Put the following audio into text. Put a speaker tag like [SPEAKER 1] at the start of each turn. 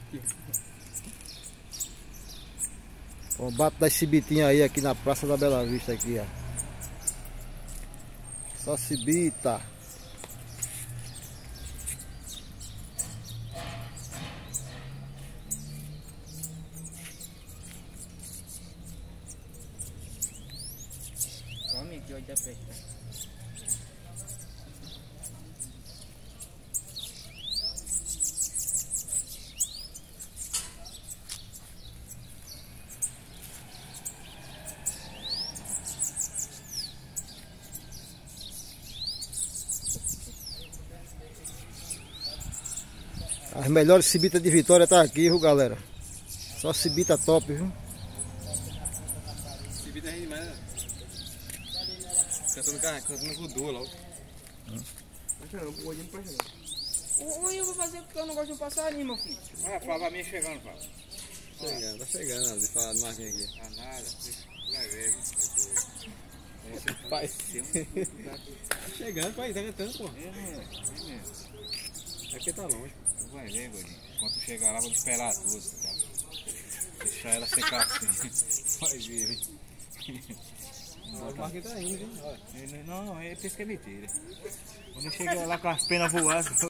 [SPEAKER 1] Combate das cibitinhas aí aqui na Praça da Bela Vista aqui, ó. Só cibita.
[SPEAKER 2] Homem, aqui olha da festa.
[SPEAKER 1] As melhores cibitas de Vitória tá aqui, viu, galera? Só cibita top, viu?
[SPEAKER 3] Cibita é demais, né? Cantando com duas logo.
[SPEAKER 2] Não, o olhinho não pode não. O eu vou fazer porque eu não gosto de um passarinho, meu filho.
[SPEAKER 3] Olha, Fábio, a minha chegando, Fábio. Chegando, tá chegando ali, falar de marquinha aqui. Ah, nada, vai ver, viu? Pai. Tá chegando, pai, tá cantando, pô. É porque tá longe. Tu vai ver, gordinho. Quando tu chegar lá, vou te esperar as duas, cara. Deixar ela secar assim. Vai ver, viu? O Marquinhos tá indo, hein? Não, ele pensa que é mentira. Quando eu chegar lá com as penas voadas.